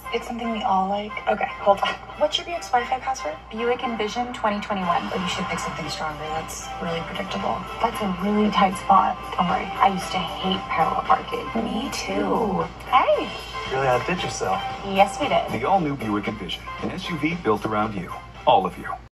It's something we all like. Okay, hold on. What's your Buick's Wi-Fi password? Buick Envision 2021. Oh, you should pick something stronger. That's really predictable. That's a really tight spot. Don't worry, I used to hate parallel parking. Me too. Hey. Really outdid yourself. Yes, we did. The all-new Buick Envision, an SUV built around you. All of you.